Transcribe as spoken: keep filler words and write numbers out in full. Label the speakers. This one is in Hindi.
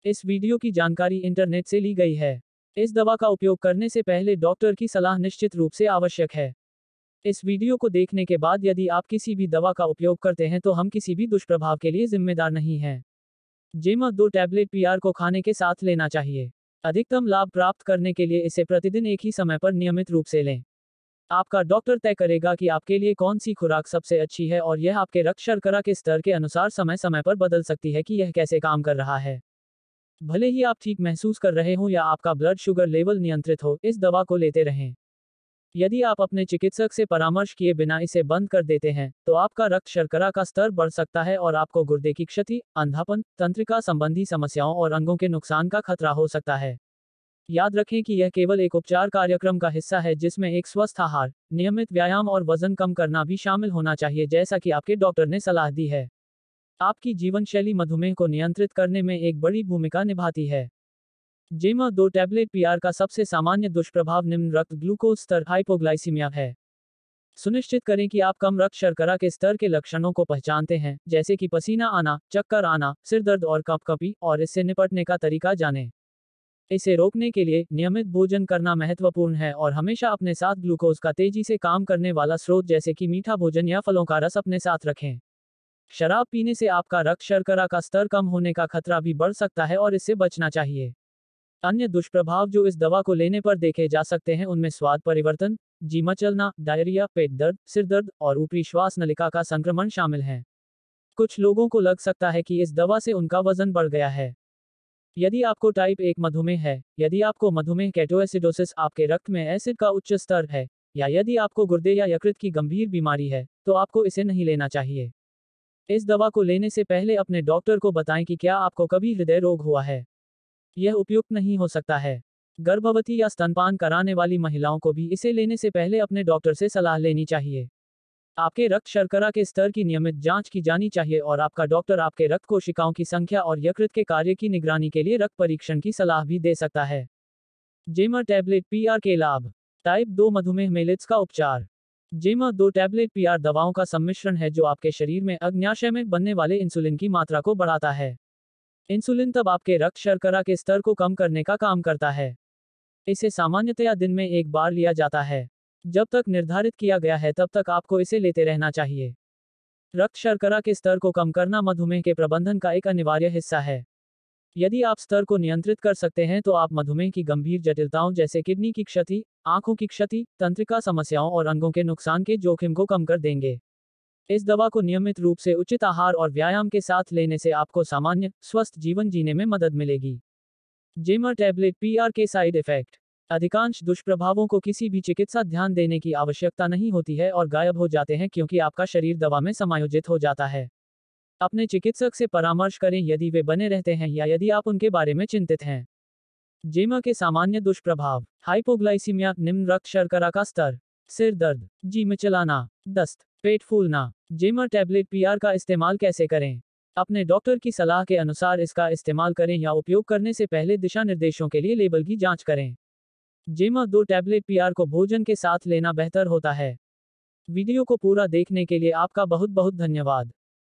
Speaker 1: इस वीडियो की जानकारी इंटरनेट से ली गई है। इस दवा का उपयोग करने से पहले डॉक्टर की सलाह निश्चित रूप से आवश्यक है। इस वीडियो को देखने के बाद यदि आप किसी भी दवा का उपयोग करते हैं तो हम किसी भी दुष्प्रभाव के लिए जिम्मेदार नहीं हैं। जेमा दो टैबलेट पीआर को खाने के साथ लेना चाहिए। अधिकतम लाभ प्राप्त करने के लिए इसे प्रतिदिन एक ही समय पर नियमित रूप से लें। आपका डॉक्टर तय करेगा कि आपके लिए कौन सी खुराक सबसे अच्छी है और यह आपके रक्त शर्करा के स्तर के अनुसार समय समय पर बदल सकती है कि यह कैसे काम कर रहा है। भले ही आप ठीक महसूस कर रहे हों या आपका ब्लड शुगर लेवल नियंत्रित हो, इस दवा को लेते रहें। यदि आप अपने चिकित्सक से परामर्श किए बिना इसे बंद कर देते हैं, तो आपका रक्त शर्करा का स्तर बढ़ सकता है और आपको गुर्दे की क्षति, अंधापन, तंत्रिका संबंधी समस्याओं और अंगों के नुकसान का खतरा हो सकता है। याद रखें कि यह केवल एक उपचार कार्यक्रम का हिस्सा है जिसमें एक स्वस्थ आहार, नियमित व्यायाम और वजन कम करना भी शामिल होना चाहिए जैसा कि आपके डॉक्टर ने सलाह दी है। आपकी जीवन शैली मधुमेह को नियंत्रित करने में एक बड़ी भूमिका निभाती है। जेमा दो टैबलेट पीआर का सबसे सामान्य दुष्प्रभाव निम्न रक्त ग्लूकोज स्तर हाइपोग्लाइसीमिया है। सुनिश्चित करें कि आप कम रक्त शर्करा के स्तर के लक्षणों को पहचानते हैं, जैसे कि पसीना आना, चक्कर आना, सिर दर्द और कँपकँपी, और इससे निपटने का तरीका जानें। इसे रोकने के लिए नियमित भोजन करना महत्वपूर्ण है और हमेशा अपने साथ ग्लूकोज का तेजी से काम करने वाला स्रोत जैसे कि मीठा भोजन या फलों का रस अपने साथ रखें। शराब पीने से आपका रक्त शर्करा का स्तर कम होने का खतरा भी बढ़ सकता है और इससे बचना चाहिए। अन्य दुष्प्रभाव जो इस दवा को लेने पर देखे जा सकते हैं उनमें स्वाद परिवर्तन, जी मचलना, डायरिया, पेट दर्द, सिर दर्द और ऊपरी श्वास नलिका का संक्रमण शामिल हैं। कुछ लोगों को लग सकता है कि इस दवा से उनका वजन बढ़ गया है। यदि आपको टाइप एक मधुमेह है, यदि आपको मधुमेह केटोएसिडोसिस, आपके रक्त में एसिड का उच्च स्तर है, या यदि आपको गुर्दे या यकृत की गंभीर बीमारी है, तो आपको इसे नहीं लेना चाहिए। इस दवा को लेने से पहले अपने डॉक्टर को बताएं कि क्या आपको कभी हृदय रोग हुआ है। यह उपयुक्त नहीं हो सकता है। गर्भवती या स्तनपान कराने वाली महिलाओं को भी इसे लेने से पहले अपने डॉक्टर से सलाह लेनी चाहिए। आपके रक्त शर्करा के स्तर की नियमित जांच की जानी चाहिए और आपका डॉक्टर आपके रक्त कोशिकाओं की संख्या और यकृत के कार्य की निगरानी के लिए रक्त परीक्षण की सलाह भी दे सकता है। जेमा टैबलेट पीआर के लाभ। टाइप दो मधुमेह मेलिट्स का उपचार। जेमा दो टैबलेट पीआर दवाओं का सम्मिश्रण है जो आपके शरीर में अग्न्याशय में बनने वाले इंसुलिन की मात्रा को बढ़ाता है। इंसुलिन तब आपके रक्त शर्करा के स्तर को कम करने का काम करता है। इसे सामान्यतया दिन में एक बार लिया जाता है। जब तक निर्धारित किया गया है तब तक आपको इसे लेते रहना चाहिए। रक्त शर्करा के स्तर को कम करना मधुमेह के प्रबंधन का एक अनिवार्य हिस्सा है। यदि आप स्तर को नियंत्रित कर सकते हैं तो आप मधुमेह की गंभीर जटिलताओं जैसे किडनी की क्षति, आंखों की क्षति, तंत्रिका समस्याओं और अंगों के नुकसान के जोखिम को कम कर देंगे। इस दवा को नियमित रूप से उचित आहार और व्यायाम के साथ लेने से आपको सामान्य, स्वस्थ जीवन जीने में मदद मिलेगी। जेमा टैबलेट पीआर के साइड इफेक्ट। अधिकांश दुष्प्रभावों को किसी भी चिकित्सा ध्यान देने की आवश्यकता नहीं होती है और गायब हो जाते हैं क्योंकि आपका शरीर दवा में समायोजित हो जाता है। अपने चिकित्सक से परामर्श करें यदि वे बने रहते हैं या यदि आप उनके बारे में चिंतित हैं। जेमा के सामान्य दुष्प्रभाव। हाइपोग्लाइसीमिया, निम्न रक्त शर्करा का स्तर, सिर दर्द, जी मिचलाना, दस्त, पेट फूलना। जेमा टैबलेट पीआर का इस्तेमाल कैसे करें? अपने डॉक्टर की सलाह के अनुसार इसका इस्तेमाल करें या उपयोग करने से पहले दिशा निर्देशों के लिए लेबल की जांच करें। जेमा दो टैबलेट पीआर को भोजन के साथ लेना बेहतर होता है। वीडियो को पूरा देखने के लिए आपका बहुत बहुत धन्यवाद।